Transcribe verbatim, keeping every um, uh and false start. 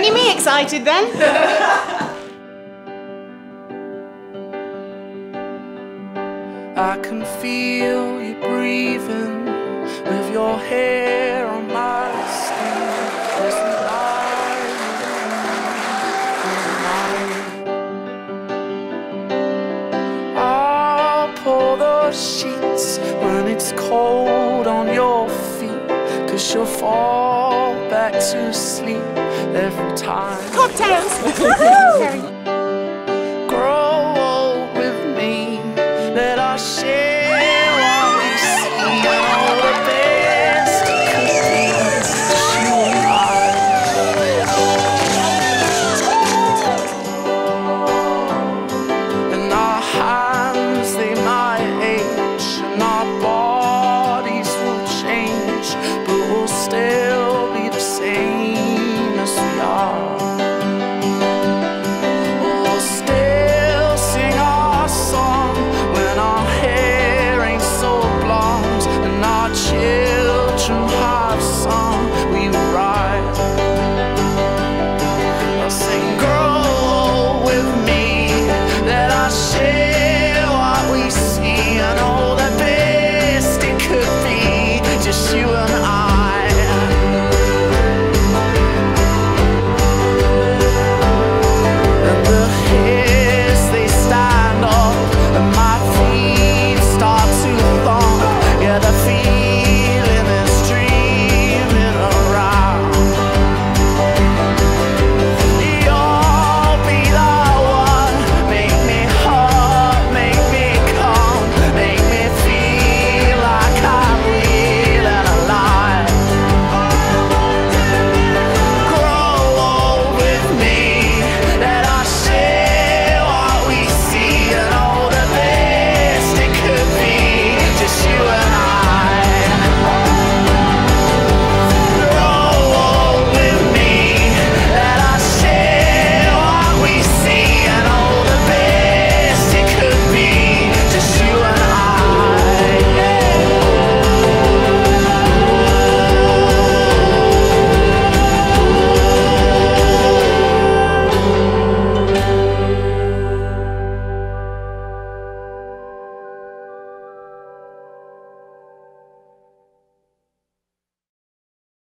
only me excited then. I can feel you breathing with your hair on my skin. There's the light in the night. I'll pull those sheets when it's cold on your feet, 'cause you'll fall back to sleep every time. Cocktails!